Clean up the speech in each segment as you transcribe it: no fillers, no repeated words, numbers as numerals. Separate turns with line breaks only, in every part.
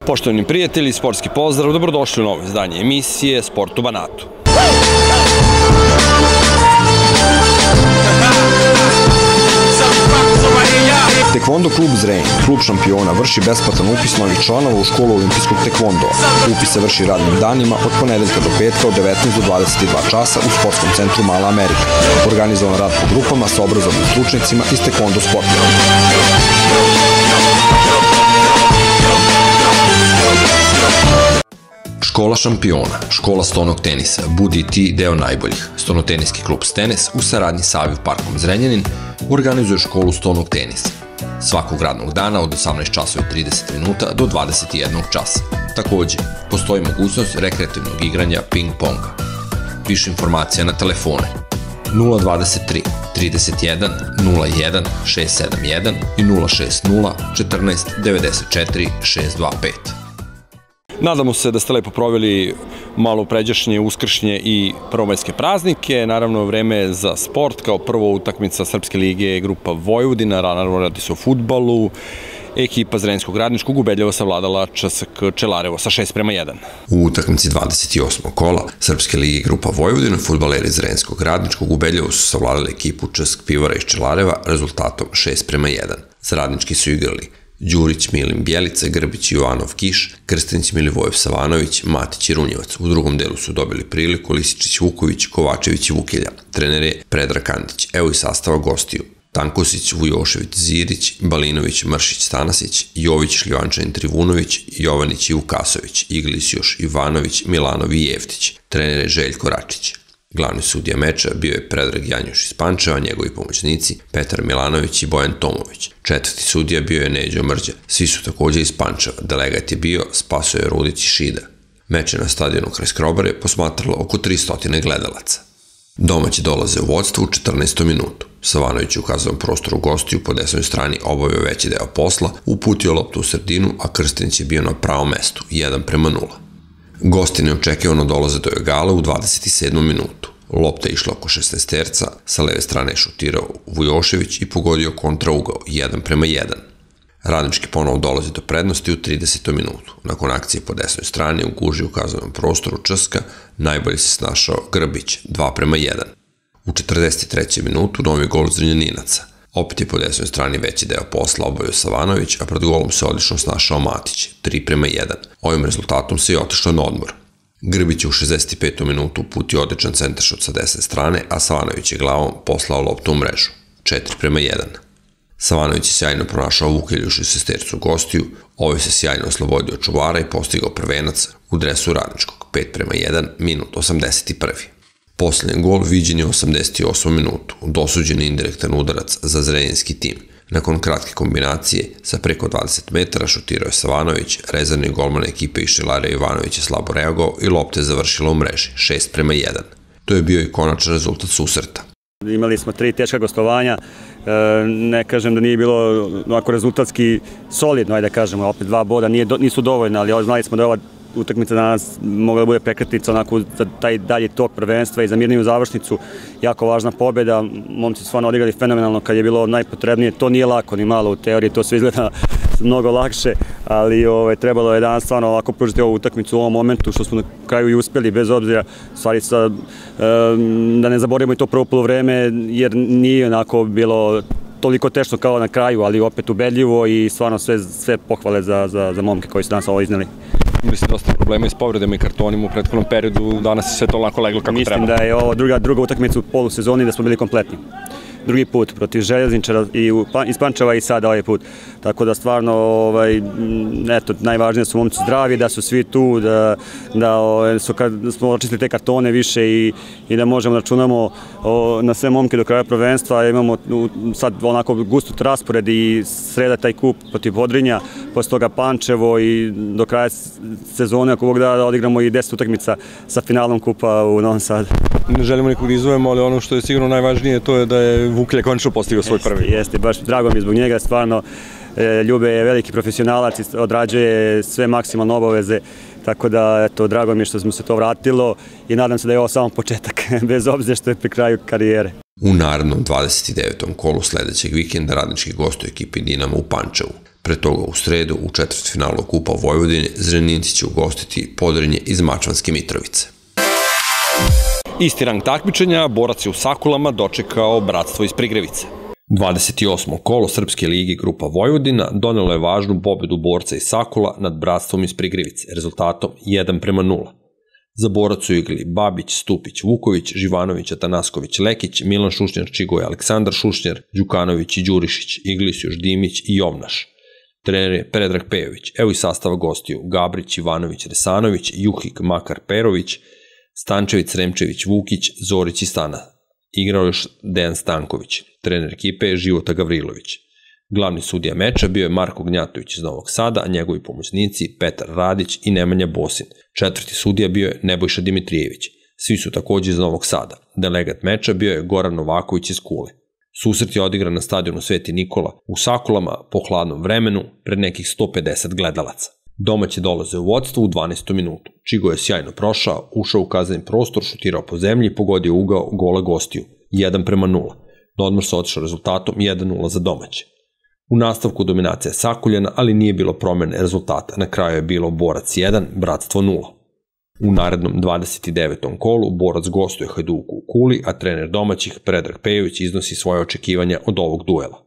Poštovani prijatelji, sportski pozdrav, dobrodošli u novo izdanje emisije Sport u Banatu. Tekvondo klub Zrenjanin, klub šampiona, vrši besplatan upis novih članova u školu olimpijskog tekvondoa. Upis se vrši radnim danima od ponedeljka do petka od 19 do 22 časa u sportskom centru Mala Amerika. Organizovan rad po grupama sa obrazovnim stručnicima iz tekvondo sporta. Škola šampiona, škola stonog tenisa, budi ti deo najboljih. Stonoteniski klub Stenes u saradnji sa Aviv parkom Zrenjanin organizuje školu stonog tenisa. Svakog radnog dana od 18 časova i 30 minuta do 21 časa. Takođe, postoji mogućnost rekreativnog igranja ping-ponga. Više informacija na telefone 023 31 01 671 i 060 14 94 625. Nadamo se da ste lepo proveli malo pređašnje, uskršnje i prvomajske praznike. Naravno, vreme za sport, kao prvo utakmica Srpske lige grupa Vojvodina, naravno radi se o fudbalu. Ekipa Zrenjanskog radničkog ubedljivo savladala ČSK Čelarevo sa 6:1. U utakmici 28. kola Srpske lige grupa Vojvodina fudbaleri Zrenjanskog radničkog ubedljivo su savladali ekipu ČSK Pivara iz Čelareva rezultatom 6:1. Za radnički su igrali Đurić Milim Bjelica, Grbić Jovanov Kiš, Krstenić Milivojev Savanović, Matić i Runjevac. U drugom delu su dobili priliku Lisičić Vuković, Kovačević i Vukilja. Trener je Predrag Kandić. Evo i sastava gostiju: Tankosić, Vujošević, Zirić, Balinović, Mršić, Stanasić, Jović, Šljivančanin, Trivunović, Jovanić i Vukasović, Iglisjoš, Ivanović, Milanov i Jeftić. Trener je Željko Račić. Glavni sudija meča bio je Predrag Janjuš iz Pančeva, njegovi pomoćnici Petar Milanović i Bojan Tomović. Četvrti sudija bio je Neđo Mrđa. Svi su takođe iz Pančeva. Delegat je bio Spasoje Rudić i Šida. Meče na stadionu kraj Skrobare posmatralo oko 300 gledalaca. Domaći dolaze u vodstvo u 14. minutu. Savanović je u kazanom prostoru gostiju po desnoj strani obavio veći deo posla, uputio loptu u sredinu, a Krstenić je bio na pravom mestu, 1:0. Gosti neočekivano dolaze do egala u 27. minutu. Lopta je išla oko 16-terca, sa leve strane je šutirao Vujošević i pogodio kontraugao 1:1. Radnički ponovo dolazi do prednosti u 30. minutu. Nakon akcije po desnoj strani u guži u kazanom prostoru ČSKA najbolje se snašao Grbić 2:1. U 43. minutu novi gol Zrenjaninaca. Opet je po desnoj strani veći deo posla obavio Savanović, a pred golom se odlično snašao Matić, 3:1. Ovim rezultatom se je otišlo na odmor. Grbić je u 65. minutu uputio odličan centaršut sa desne strane, a Savanović je glavom poslao loptu u mrežu, 4:1. Savanović je sjajno pronašao Vukilju u 16-tercu gostiju, ovaj se sjajno oslobodio čuvara i postigao prvenac u dresu radničkog, 5:1, minut 81. Poslednji gol viđen je u 88. minutu, dosuđen indirektan udarac za zrenjanski tim. Nakon kratke kombinacije sa preko 20 metara šutirao je Savanović, rezervni golman ekipe iz Čelareva Ivanović je slabo reagovao i lopta je završila u mreži, 6:1. To je bio i konačan rezultat susreta.
Imali smo 3 teška gostovanja, ne kažem da nije bilo onako rezultatski solidno, ajde da kažemo, opet 2 boda nisu dovoljna, ali znali smo da je ova utakmica danas mogla da bude prekretnica onako za taj dalji tok prvenstva i za mirniju završnicu. Jako važna pobjeda, momci su stvarno odigrali fenomenalno kad je bilo najpotrebnije. To nije lako ni malo u teoriji, to sve izgleda mnogo lakše, ali trebalo je danas stvarno ovako pružiti ovu utakmicu u ovom momentu, što smo na kraju i uspjeli, bez obzira, stvari da ne zaboravimo i to prvo polovreme, jer nije onako bilo toliko teško kao na kraju, ali opet ubedljivo i stvarno sve pohvale za momke koji su danas ovo izneli.
Imali ste dosta problema i s povredama i kartonima u prethodnom periodu, danas je sve to lako leglo kako treba.
Mislim da je ovo druga utakmica u polusezoni da smo bili kompletni. Drugi put protiv Željezničara iz Pančeva i sada ovaj put. Tako da stvarno, najvažnije su momci zdravi, da su svi tu, da smo očistili te kartone više i da možemo da računamo na sve momke do kraja prvenstva. Imamo sad onako gustot raspored i sreda taj kup protiv Podrinja, posle toga Pančevo i do kraja sezone, ako Bog da odigramo i 10 utakmica sa finalom kupa u Novom Sadu.
Ne želimo nikog da izvojemo, ali ono što je sigurno najvažnije to je da je Vukilja končno postigao svoj prvi.
Jeste, baš drago mi je zbog njega, stvarno Ljube je veliki profesionalac i odrađuje sve maksimalne obaveze, tako da, eto, drago mi je što smo se to vratilo i nadam se da je ovo samo početak, bez obzira što je pri kraju karijere.
U narednom 29. kolu sledećeg vikenda radnički gostuje ekipi Dinama u Pančevu. Pre toga u sredu u četvrtfinalu Kupa Vojvodine Zrenjaninci će ugostiti Podrinje iz Mačvanske Mitrovice.
Isti rang takmičenja, Borac je u Sakulama dočekao Bratstvo iz Prigrevice. 28. kolo Srpske ligi Grupa Vojvodina donelo je važnu pobedu Borca iz Sakula nad Bratstvom iz Prigrevice, rezultatom 1:0. Za Borac su igrali Babić, Stupić, Vuković, Živanović, Atanasković, Lekić, Milan Šušnjar, Čigoje, Aleksandar Šušnjar, Đukanović i Đurišić, igrali su još Dimić i Jovnaš. Trener je Predrag Pejović, evo i sastava gostiju: Gabrić, Ivanović, Resanović, Juhik, Makar, Perović, Stančević, Sremčević, Vukić, Zorić i Stana. Igrao još Dejan Stanković. Trener ekipe je Života Gavrilović. Glavni sudija meča bio je Marko Gnjatović iz Novog Sada, a njegovi pomoćnici Petar Radić i Nemanja Bosin. Četvrti sudija bio je Nebojša Dimitrijević. Svi su takođe iz Novog Sada. Delegat meča bio je Goran Novaković iz Kule. Susret je odigran na stadionu Sveti Nikola u Sakulama po hladnom vremenu pred nekih 150 gledalaca. Domaći dolaze u vodstvo u 12. minutu. Čigo je sjajno prošao, ušao u kazneni prostor, šutirao po zemlji i pogodio ugao gola gostiju 1:0. Na odmor se otišao rezultatom 1:0 za domaće. U nastavku dominacija Sakuljana, ali nije bilo promene rezultata. Na kraju je bilo Borac 1, Bratstvo 0. U narednom 29. kolu Borac gostuje Hajduku u Kuli, a trener domaćih Predrag Pejović iznosi svoje očekivanja od ovog duela.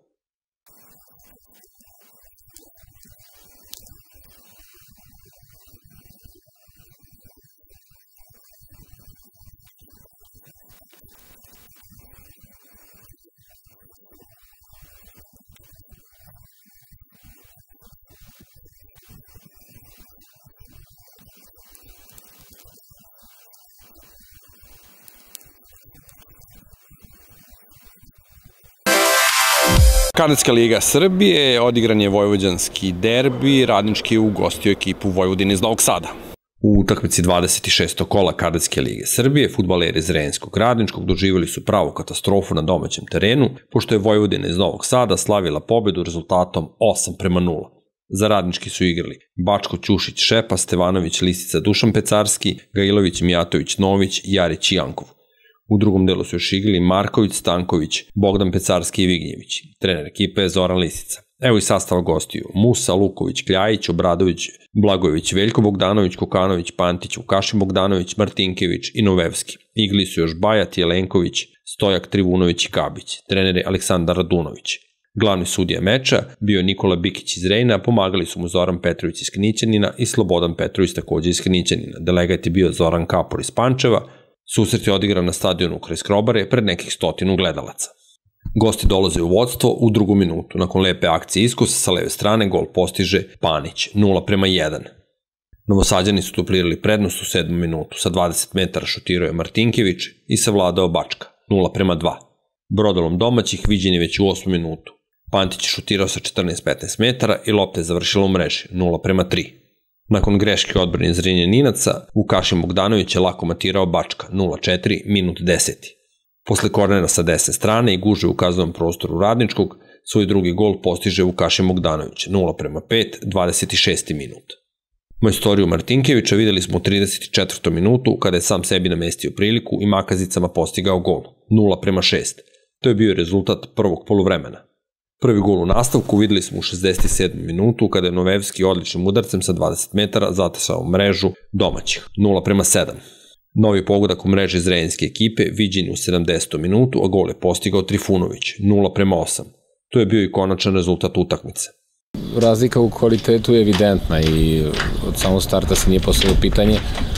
Kanadska liga Srbije, odigran je vojvođanski derbi, Radnički je ugostio ekipu Vojvodine iz Novog Sada. U utakmici 26. kola Kanadske lige Srbije, fudbaleri Zrenjanskog Radničkog doživjeli su pravu katastrofu na domaćem terenu, pošto je Vojvodina iz Novog Sada slavila pobedu rezultatom 8:0. Za Radnički su igrali Bačko, Ćušić, Šepa, Stevanović, Lisica, Dušan Pecarski, Gailović, Mijatović, Nović, Jarić i Jankov. U drugom delu su još igrali Marković, Stanković, Bogdan Pecarski i Vignjević. Trener ekipe je Zoran Lisica. Evo i sastava gostiju: Musa, Luković, Kljajić, Obradović, Blagojević, Veljko Bogdanović, Kokanović, Pantić, Vukašin Bogdanović, Martinkević i Novevski. Igrali su još Bajat, Jelenković, Stojak, Trivunović i Kabić. Trener je Aleksandar Radunović. Glavni sudija meča bio je Nikola Bikić iz Rejna, pomagali su mu Zoran Petrović iz Knićanina i Slobodan Petrović takođe iz Knićanina. Delegat je bio Zoran Kapor iz Pančeva. Susret je odigran na stadionu kraj Skrobare pred nekih 100 gledalaca. Gosti dolaze u vodstvo u drugu minutu. Nakon lepe akcije iskusa sa leve strane gol postiže Panić 0:1. Novosađani su duplirali prednost u 7. minutu. Sa 20 metara šutirao je Martinkević i savladao Bačka 0:2. Brodolom domaćih viđen je već u 8. minutu. Pantić je šutirao sa 14-15 metara i lopta je završila u mreži 0:3. Nakon greške odbrane Zrenjaninaca, Vukašin Bogdanović je lako matirao Bačka 0:4, minut 10. Posle kornera sa desne strane i guže u kaznenom prostoru Radničkog, svoj drugi gol postiže Vukašin Bogdanović 0:5, 26. minut. Majstoriju Martinkevića videli smo u 34. minutu kada je sam sebi namestio priliku i makazicama postigao gol 0:6. To je bio rezultat prvog poluvremena. Prvi gol u nastavku videli smo u 67. minutu kada je Novevski odličnim udarcem sa 20 metara zatasao mrežu domaćih 0:7. Novi pogodak u mreži zrenjanske ekipe viđen u 70. minutu, a gol je postigao Trifunović 0:8. To je bio i konačan rezultat utakmice.
Razlika u kvalitetu je evidentna i od samog starta se nije postavilo pitanje,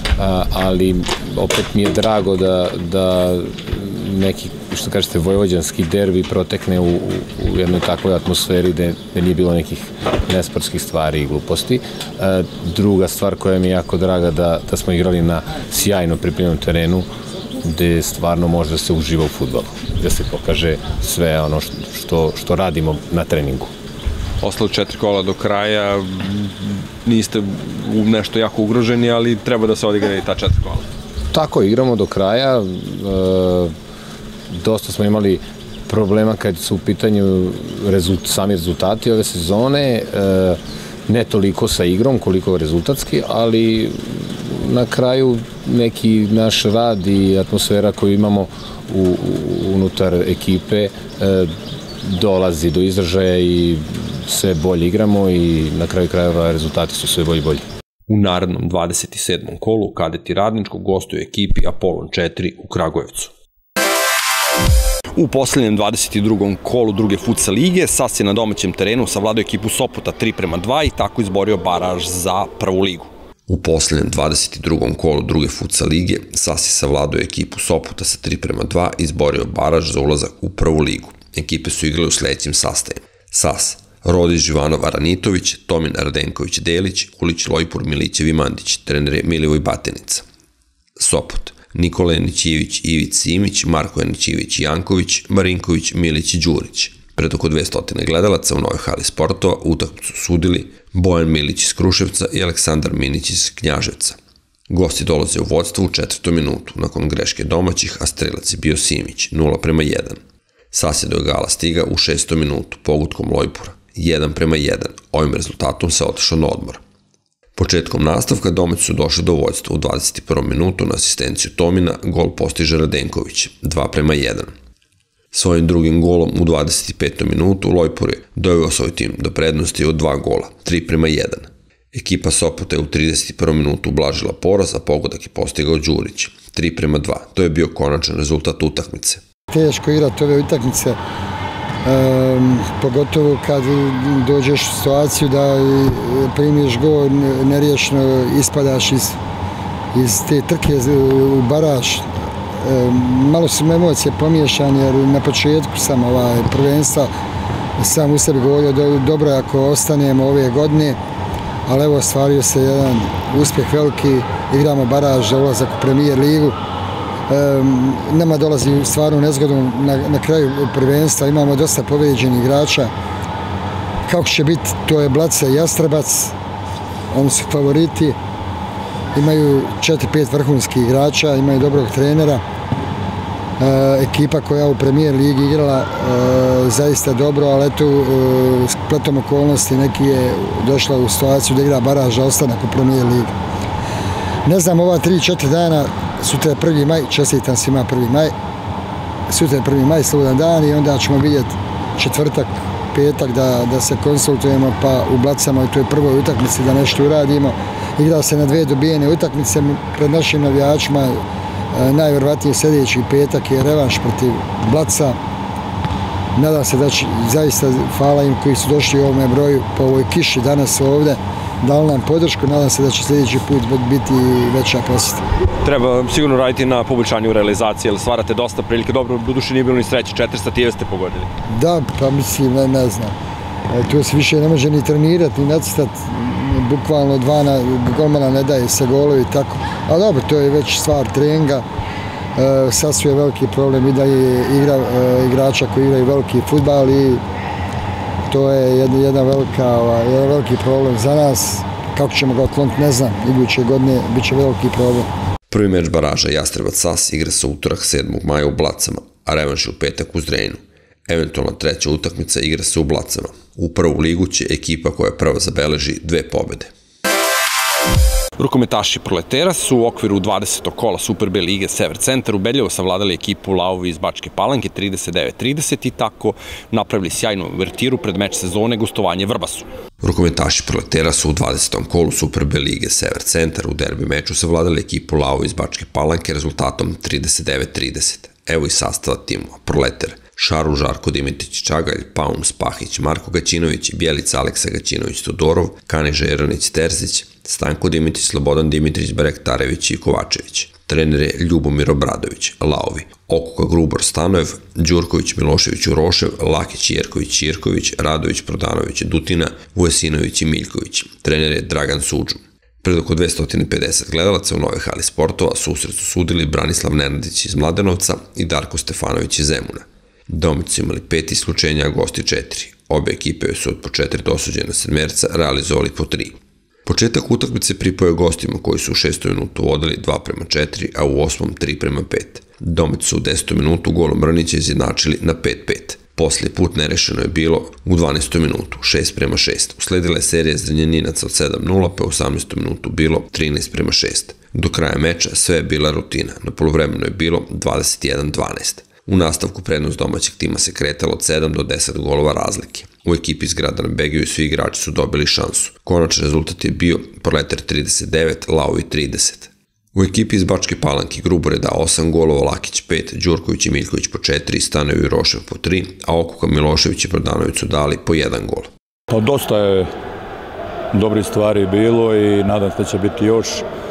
ali opet mi je drago da neki, što kažete, vojvođanski derbi protekne u jednoj takvoj atmosferi gde nije bilo nekih nesportskih stvari i gluposti. Druga stvar koja mi je jako draga da smo igrali na sjajno pripremljenom terenu gde stvarno može da se uživa u fudbalu, gde se pokaže sve ono što radimo na treningu.
Ostalo 4 kola do kraja, niste nešto jako ugroženi, ali treba da se odigra i ta 4 kola.
Tako, igramo do kraja. Dosta smo imali problema kad su u pitanju sami rezultati ove sezone, ne toliko sa igrom koliko rezultatski, ali na kraju neki naš rad i atmosfera koju imamo unutar ekipe dolazi do izražaja i sve bolje igramo i na kraju krajeva rezultati su sve bolji i bolji.
U narednom 27. kolu kadeti Radničkog gostuju ekipi Apollon 4 u Kragujevcu. U poslednjem 22. kolu druge futsal lige SAS je na domaćem terenu savladao ekipu Sopota 3:2 i tako izborio baraž za prvu ligu.
U poslednjem 22. kolu druge futsal lige SAS je savladao ekipu Sopota sa 3:2 i izborio baraž za ulazak u prvu ligu. Ekipe su igrale u sledećim sastavima: SAS, Rodić Živanov Aranitović, Tomin Radenković Delić, Ulić Lojpur Milićev i Mandić, trener je Milivoj Batenica. Sopot, Nikola Janićivić, Ivić Simić, Marko Janićivić Janković, Marinković, Milić i Đurić. Pred oko 200 gledalaca u novoj hali sportova utakmicu sudili Bojan Milić iz Kruševca i Aleksandar Minić iz Knjaževca. Gosti dolaze u vodstvo u 4. minutu, nakon greške domaćih, a strelac je bio Simić, 0:1. SAS je do egala stiga u 6. minutu, pogutkom Lojpura, 1:1. Ovim rezultatom se otišao na odmor. Početkom nastavka domaći su došli do vođstva u 21. minutu na asistenciju Tomina, gol postiže Radenković, 2:1. Svojim drugim golom u 25. minutu Lojpur je doveo svoj tim do prednosti od 2 gola, 3:1. Ekipa Sopota je u 31. minutu ublažila poraz, a pogodak je postigao Đurić, 3:2. To je bio konačan rezultat utakmice.
Teško igrati ove utakmice, pogotovo kad dođeš u situaciju da primiš gol, neriješeno ispadaš iz te trke u baraž. Malo su emocije pomiješane jer na početku sam prvenstva sam u sebi govorio dobro je ako ostanemo ove godine, ali evo ostvario se jedan uspjeh veliki, igramo baraž za ulazak u Premier ligu. Nama dolazi stvarno nezgodno na kraju prvenstva, imamo dosta povrijeđenih igrača. Kako će biti, to je Blaca i Jastrebac, oni su favoriti, imaju 4-5 vrhunskih igrača, imaju dobrog trenera. Ekipa koja u Premier ligi igrala zaista dobro, ali eto, spletom okolnosti neki je došla u situaciju da igra baraž za ostanak u Premier ligi. Ne znam, ova 3-4 dana, sutra je 1. maj, čestitam svima 1. maj, sutra je 1. maj, slobodan dan i onda ćemo vidjeti četvrtak, petak da se konsultujemo pa u Blacama u toj prvoj utakmici da nešto uradimo. Igrao se na 2 dobijene utakmice pred našim navijačima, najvjerovatnije sljedeći petak je revanš protiv Blaca. Nadam se da će, zaista hvala im koji su došli u ovome broju po ovoj kiši danas ovde, dali nam podršku, nadam se da će sljedeći put biti veća posjeta.
Treba sigurno raditi na poboljšanju realizacije, jer stvarate dosta prilike. Dobro, do duše nije bilo ni sreće, 4 stative ste pogodili.
Da, pa mislim, ne znam. Tu se više ne može ni trenirati, ni nacrtati. Bukvalno 2 golmana ne daje se golovi i tako. Ali dobro, to je već stvar treninga. Sad su je veliki problem i da je igrača koji igraju veliki fudbal i to je jedan veliki problem za nas. Kako ćemo ga otkloniti, ne znam. Iduće godine bit će veliki problem.
Prvi meč baraža Jastrebac SAS igra se utorak 7. maja u Blacama, a revanš je u petak u Zrenjaninu. Eventualna treća utakmica igra se u Blacama. U prvu ligu će ekipa koja prva zabeleži 2 pobede.
Rukometaši Proletera su u okviru 20. kola Super B lige Sever Centar ubedljivo savladali ekipu Laovi iz Bačke Palanke 39-30 i tako napravili sjajnu uvertiru pred meč sezone gostovanje Vrbasu.
Rukometaši Proletera su u 20. kolu Super B lige Sever Centar u derbi meču savladali ekipu Laovi iz Bačke Palanke rezultatom 39-30. Evo i sastava timova: Proleter, Šaru Žarko Dimitrić Čagalj, Paum Spahić, Marko Gaćinović, Bjelica Aleksa Gaćinović Todorov, Kaniža Jeranić Terzić, Stanko Dimitrić, Slobodan Dimitrić, Berek Tarević i Kovačević. Trener je Ljubomir Obradović, Laovi, Okuka Grubor Stanojev, Đurković Milošević Urošev, Lakić Jerković Jirković, Radović Prodanović Dutina, Vujasinović i Miljković. Trener je Dragan Suđu. Pred oko 250 gledalaca u novoj hali sportova susret su sudili Branislav Nenadić iz Mladenovca i Darko Stefanović iz Zemuna. Domaći su imali 5 isključenja, a gosti 4. Obe ekipe su od po 4 dosuđena sedmerca realizovali po 3. Početak utakmice pripao je gostima koji su u 6. minutu vodili 2:4, a u 8. 3:5. Domaći su u 10. minutu golom Mrnića izjednačili na 5:5. Poslije put nerešeno je bilo u 12. minutu 6:6. Usledila je serija Zrenjaninaca od 7:0, pa u 18. minutu bilo 13:6. Do kraja meča sve je bila rutina, na poluvremenu je bilo 21-12. U nastavku prednost domaćeg tima se kretala od 7 do 10 golova razlike. U ekipi iz grada na Begiju svi igrači su dobili šansu. Konačni rezultat je bio Proletar 39, Lauvi 30. U ekipi iz Bačke Palanke Grubor je dao 8 golova, Lakić 5, Đurković i Miljković po 4, Stanojev i Rošev po 3, a Okuka, Milošević i Brodanović su dali po 1 gol.
Pa dosta je dobrih stvari bilo i nadam se da će biti još.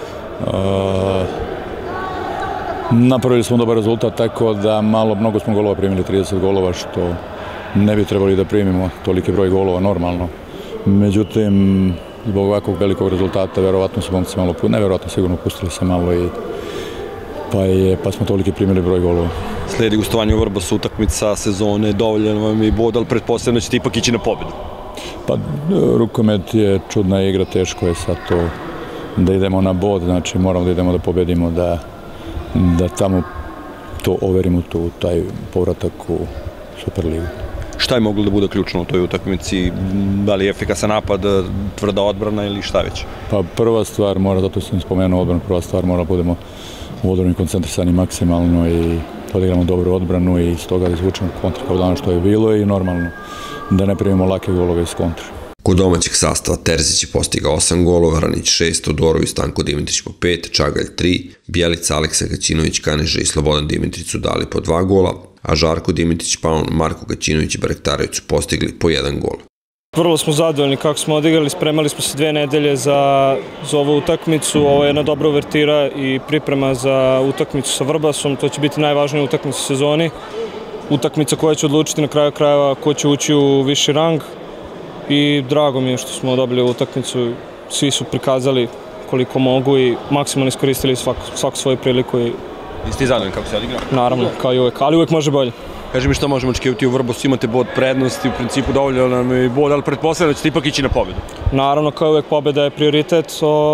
Napravili smo dobar rezultat, tako da mnogo smo golova primili, 30 golova, što ne bi trebali da primimo toliki broj golova normalno. Međutim, zbog ovakvog velikog rezultata, verovatno su momci malo, neverovatno sigurno pustili se malo pa smo toliki primili broj golova.
Sledi gostovanje u Vrbasu, utakmica sezone, dovoljan vam je bod, ali pretpostavljam da ćete ipak ići na pobedu.
Pa rukomet je čudna igra, teško je sad to da idemo na bod, znači moramo da idemo da pobedimo, da tamo to overimo, taj povratak u Superligu.
Šta je moglo da bude ključno u toj utakmici? Da li je efikasan napad, tvrda odbrana ili šta već?
Pa prva stvar mora, zato sam spomenuo odbranu, prva stvar mora da budemo u odbrani koncentrisani maksimalno i odigramo dobru odbranu i iz toga da izvučemo kontra kao danas što je bilo i normalno da ne primimo lake golove iz kontra.
Kod domaćeg sastava Terzić je postigao 8 golova, Ranić 6, Todorović, Stanko Dimitrić po 5, Čagalj 3, Bjelica, Aleksa Gaćinović, Kaneža i Slobodan Dimitrić su dali po 2 gola, a Žarko Dimitrić, Paun, Marko Gaćinović i Barektarević su postigli po 1 gol.
Vrlo smo zadovoljni kako smo odigrali, spremali smo se 2 nedelje za ovu utakmicu, ovo je jedna dobra uvertira i priprema za utakmicu sa Vrbasom, to će biti najvažnija utakmica u sezoni, utakmica koja će odlučiti na kraju krajeva ko će ući u viši rang i drago mi je što smo dobili ovu utakmicu, svi su prikazali koliko mogu i maksimalno iskoristili svaku svoju priliku.
Jeste ti zadovoljni kako se odigra?
Naravno, kao i uvek, ali uvek može bolje.
Kaži mi šta možemo očekivati u Vrbasu, imate bod prednosti, u principu dovoljno nam je bod, ali pretpostavljam da ćete ipak ići na pobedu.
Naravno, kao i uvek pobeda je prioritet,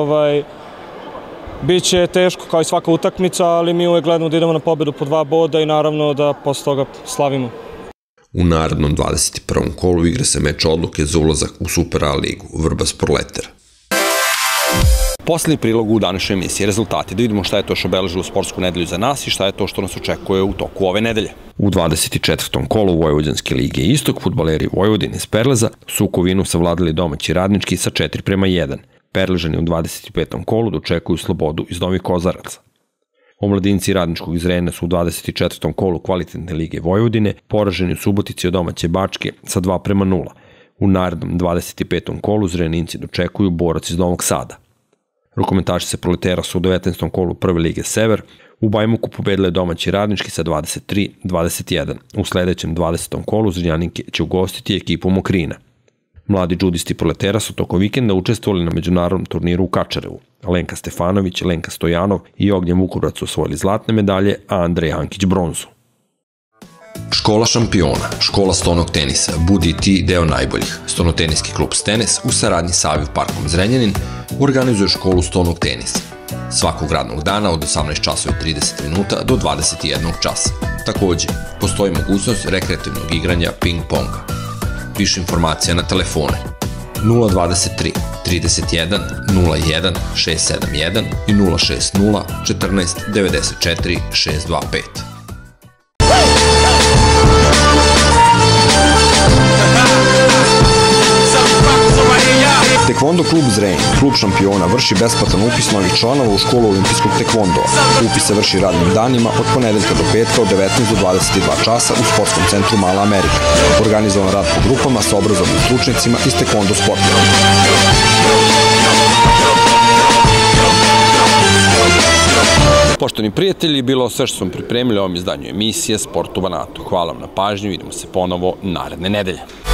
biće teško kao i svaka utakmica, ali mi uvek gledamo da idemo na pobedu po 2 boda i naravno da posle toga slavimo.
U narednom 21. kolu igra se meč odluke za ulazak u Super A ligu, Vrbas Proletar.
Poslednji prilog u današnjoj emisiji, rezultati, da vidimo šta je to što obeležilo sportsku nedelju za nas i šta je to što nas očekuje u toku ove nedelje. U 24. kolu Vojvođanske lige Istok, fudbaleri Vojvodine iz Perleza su u Kovinu savladali domaći Radnički sa 4:1. Perležani u 25. kolu dočekuju Slobodu iz Novih Kozaraca. Omladinci Radničkog iz Rena su u 24. kolu kvalitetne lige Vojvodine poraženi u Subotici od domaće Bačke sa 2:0. U narednom 25. kolu Zrenjaninci dočekuju Borac iz Novog Sada. Rukometaši se Proletera su u 19. kolu Prve lige Sever u Bajmuku pobedile domaći Radnički sa 23:21. U sledećem 20. kolu Zrenjaninke će ugostiti ekipu Mokrina. Mladi džudisti Proletera su tokom vikenda učestvovali na međunarodnom turniru u Kačarevu. Lenka Stefanović, Lenka Stojanov i Ognjen Vukobrac su osvojili zlatne medalje, a Andrej Ankić bronzu.
Škola šampiona, škola stonog tenisa, budi ti deo najboljih. Stonoteniski klub Stenes u saradnji sa Aviv Parkom Zrenjanin organizuje školu stonog tenisa. Svakog radnog dana od 18:30 do 21 časa. Takođe, postoji mogućnost rekreativnog igranja ping-ponga. Više informacija na telefone 023 31 01 671 i 060 14 94 625.
Tekvondo klub Zrenjanin, klub šampiona, vrši besplatan upis novih članova u školu olimpijskog tekvondoa. Upis se vrši radnim danima od ponedeljka do petka od 19 do 22 časa u sportskom centru Mala Amerika. Organizovan rad po grupama sa obrazovnim stručnicima iz tekvondo sporta.
Poštovani prijatelji, bilo sve što smo pripremili ovom izdanju emisije Sport u Banatu. Hvala vam na pažnju, vidimo se ponovo naredne nedelje.